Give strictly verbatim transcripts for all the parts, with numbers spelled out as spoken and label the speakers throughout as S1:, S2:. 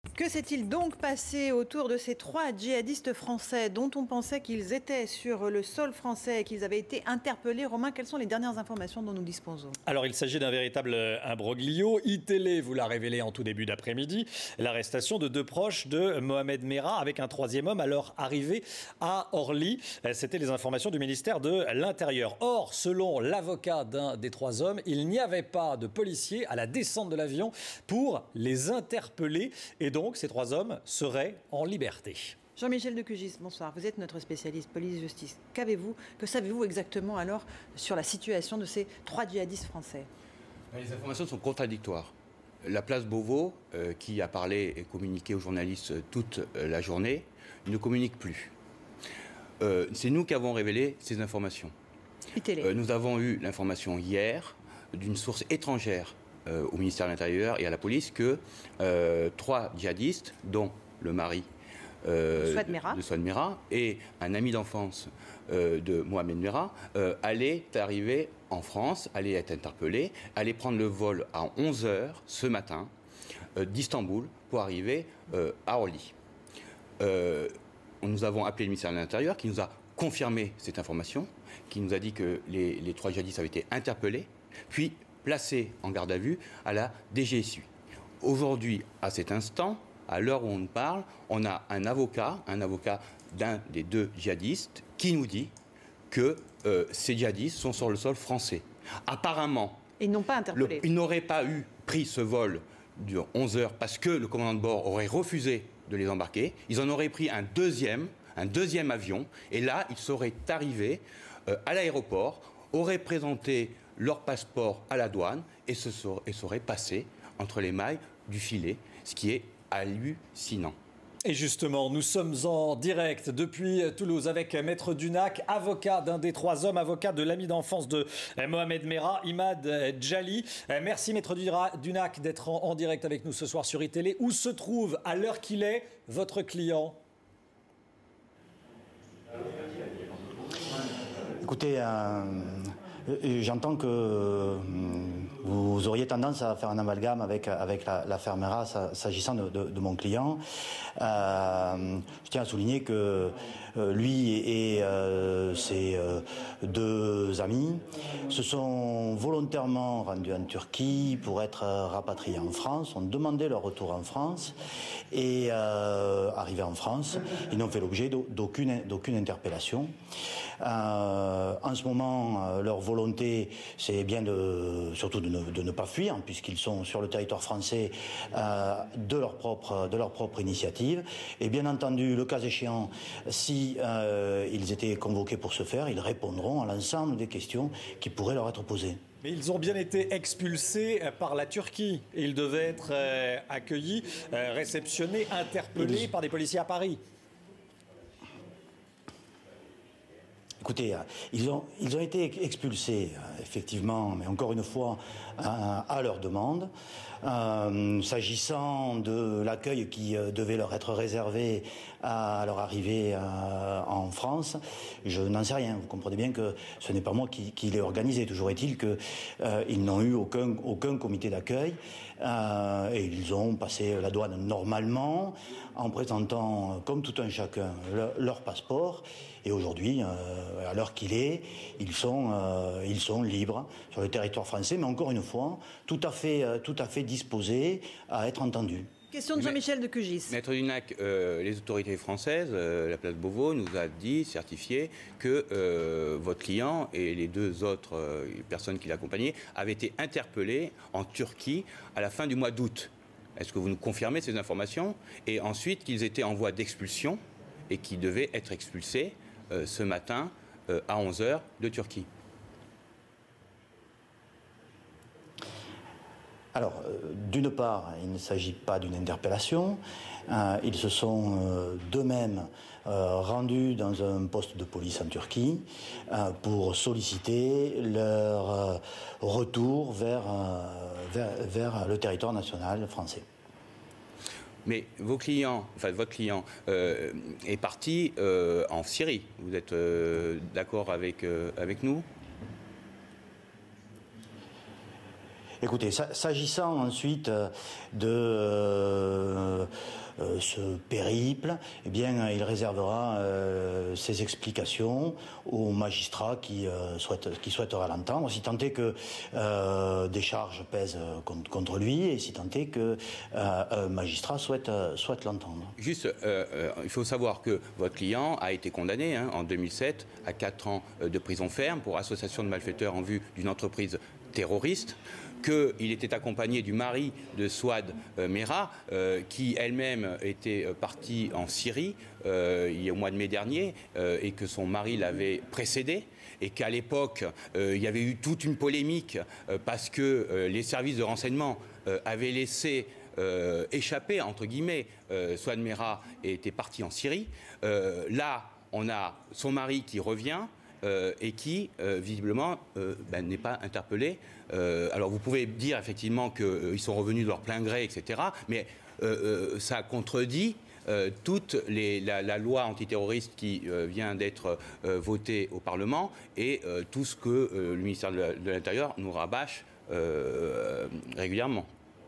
S1: Que s'est-il donc passé autour de ces trois djihadistes français dont on pensait qu'ils étaient sur le sol français et qu'ils avaient été interpellés? Romain, quelles sont les dernières informations dont nous disposons?
S2: Alors, il s'agit d'un véritable imbroglio. iTélé vous l'a révélé en tout début d'après-midi. L'arrestation de deux proches de Mohamed Merah avec un troisième homme à leur arrivée à Orly. C'était les informations du ministère de l'Intérieur. Or, selon l'avocat d'un des trois hommes, il n'y avait pas de policiers à la descente de l'avion pour les interpeller. Et donc, ces trois hommes seraient en liberté.
S1: Jean-Michel Decugis, bonsoir. Vous êtes notre spécialiste police-justice. Qu'avez-vous, que savez-vous exactement alors sur la situation de ces trois djihadistes français?
S3: Les informations sont contradictoires. La place Beauvau, euh, qui a parlé et communiqué aux journalistes toute euh, la journée, ne communique plus. Euh, c'est nous qui avons révélé ces informations. Euh, nous avons eu l'information hier d'une source étrangère euh, au ministère de l'Intérieur et à la police que euh, trois djihadistes, dont le mari euh, de Souad Merah et un ami d'enfance euh, de Mohamed Merah, euh, allaient arriver en France, allaient être interpellés, allaient prendre le vol à onze heures ce matin euh, d'Istanbul pour arriver euh, à Orly. Euh, nous avons appelé le ministère de l'Intérieur qui nous a confirmé cette information, qui nous a dit que les, les trois djihadistes avaient été interpellés, puis placés en garde à vue à la D G S U. Aujourd'hui, à cet instant, à l'heure où on parle, on a un avocat, un avocat d'un des deux djihadistes, qui nous dit que euh, ces djihadistes sont sur le sol français. Apparemment,
S1: ils n'ont pas interpellé.
S3: Le, ils n'auraient pas eu pris ce vol de onze heures parce que le commandant de bord aurait refusé de les embarquer. Ils en auraient pris un deuxième, un deuxième avion, et là, ils seraient arrivés euh, à l'aéroport, auraient présenté leur passeport à la douane et se seraient, et seraient passés entre les mailles du filet, ce qui est hallucinant.
S2: Et justement, nous sommes en direct depuis Toulouse avec Maître Dunac, avocat d'un des trois hommes, avocat de l'ami d'enfance de Mohamed Merah, Imad Djali. Merci Maître Dunac d'être en, en direct avec nous ce soir sur iTélé. Où se trouve, à l'heure qu'il est, votre client?
S4: Écoutez, euh, j'entends que euh, vous auriez tendance à faire un amalgame avec, avec l'affaire Merah s'agissant de, de, de mon client. Euh, je tiens à souligner que euh, lui et euh, ses euh, deux amis se sont volontairement rendus en Turquie pour être rapatriés en France, ont demandé leur retour en France et euh, arrivés en France, ils n'ont fait l'objet d'aucune d'aucune interpellation. Euh, en ce moment, euh, leur volonté, c'est bien de, surtout de ne, de ne pas fuir, puisqu'ils sont sur le territoire français euh, de leur propre, de leur propre initiative. Et bien entendu, le cas échéant, si euh, ils étaient convoqués pour ce faire, ils répondront à l'ensemble des questions qui pourraient leur être posées.
S2: Mais ils ont bien été expulsés par la Turquie. Et ils devaient être euh, accueillis, euh, réceptionnés, interpellés ils... par des policiers à Paris.
S4: Écoutez, ils ont, ils ont été expulsés, effectivement, mais encore une fois, à, à leur demande. Euh, S'agissant de l'accueil qui euh, devait leur être réservé à leur arrivée euh, en France, je n'en sais rien. Vous comprenez bien que ce n'est pas moi qui, qui l'ai organisé. Toujours est-il qu'ils euh, n'ont eu aucun, aucun comité d'accueil euh, et ils ont passé la douane normalement en présentant, comme tout un chacun, le, leur passeport. Et aujourd'hui, euh, à l'heure qu'il est, ils sont, euh, ils sont libres sur le territoire français, mais encore une fois, tout à fait, euh, tout à fait disposés à être entendus.
S1: Question de Jean-Michel Decugis.
S3: Maître Dunac, euh, les autorités françaises, euh, la place Beauvau, nous a dit, certifié, que euh, votre client et les deux autres euh, personnes qui l'accompagnaient avaient été interpellés en Turquie à la fin du mois d'août. Est-ce que vous nous confirmez ces informations? Et ensuite, qu'ils étaient en voie d'expulsion et qu'ils devaient être expulsés Euh, ce matin euh, à onze heures de Turquie.
S4: Alors, euh, d'une part, il ne s'agit pas d'une interpellation. Euh, ils se sont euh, d'eux-mêmes euh, rendus dans un poste de police en Turquie euh, pour solliciter leur euh, retour vers, euh, vers, vers le territoire national français.
S3: Mais vos clients, enfin votre client, euh, est parti euh, en Syrie. Vous êtes euh, d'accord avec, euh, avec nous?
S4: Écoutez, s'agissant ensuite de, euh, euh, ce périple, eh bien, il réservera euh, ses explications aux magistrats qui, euh, souhaitent, qui souhaiteraient l'entendre, si tant est que euh, des charges pèsent contre, contre lui et si tant est que euh, un magistrat souhaite, souhaite l'entendre.
S3: Juste, euh, euh, il faut savoir que votre client a été condamné hein, en deux mille sept à quatre ans de prison ferme pour association de malfaiteurs en vue d'une entreprise terroriste, qu'il était accompagné du mari de Souad euh, Merah, euh, qui elle-même était partie en Syrie euh, il y a au mois de mai dernier, euh, et que son mari l'avait précédé, et qu'à l'époque, euh, il y avait eu toute une polémique euh, parce que euh, les services de renseignement euh, avaient laissé euh, échapper, entre guillemets, euh, Souad Merah était parti en Syrie. Euh, là, on a son mari qui revient, Euh, et qui, euh, visiblement, euh, ben, n'est pas interpellé. Euh, alors, vous pouvez dire, effectivement, qu'ils euh, sont revenus de leur plein gré, et cetera, mais euh, euh, ça contredit euh, toute les, la, la loi antiterroriste qui euh, vient d'être euh, votée au Parlement et euh, tout ce que euh, le ministère de l'Intérieur nous rabâche euh, régulièrement.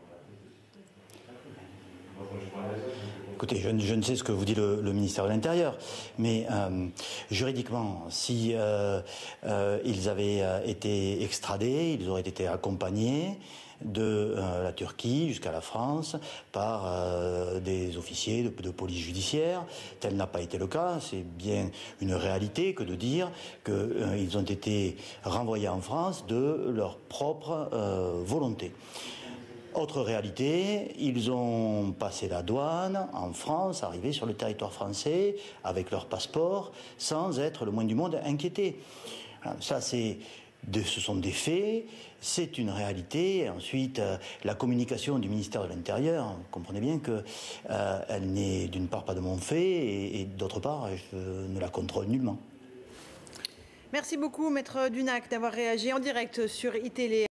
S4: Écoutez, je, je ne sais ce que vous dit le, le ministère de l'Intérieur, mais euh, juridiquement, si euh, euh, ils avaient euh, été extradés, ils auraient été accompagnés de euh, la Turquie jusqu'à la France par euh, des officiers de, de police judiciaire. Tel n'a pas été le cas. C'est bien une réalité que de dire qu'ils euh, ont été renvoyés en France de leur propre euh, volonté. Autre réalité, ils ont passé la douane en France, arrivé sur le territoire français avec leur passeport, sans être le moins du monde inquiétés. Ça, c'est, de, ce sont des faits, c'est une réalité. Ensuite, euh, la communication du ministère de l'Intérieur, vous comprenez bien qu'elle euh, n'est d'une part pas de mon fait et, et d'autre part, je ne la contrôle nullement.
S1: Merci beaucoup, Maître Dunac, d'avoir réagi en direct sur iTélé.